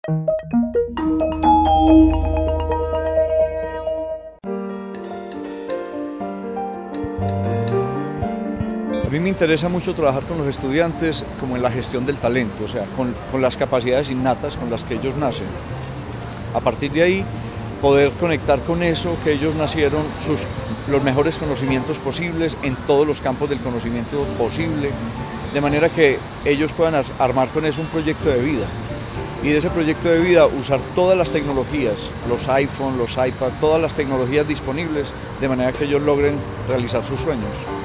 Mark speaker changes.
Speaker 1: A mí me interesa mucho trabajar con los estudiantes como en la gestión del talento, o sea, con las capacidades innatas con las que ellos nacen. A partir de ahí, poder conectar con eso que ellos nacieron, los mejores conocimientos posibles en todos los campos del conocimiento posible, de manera que ellos puedan armar con eso un proyecto de vida. Y de ese proyecto de vida usar todas las tecnologías, los iPhone, los iPad, todas las tecnologías disponibles, de manera que ellos logren realizar sus sueños.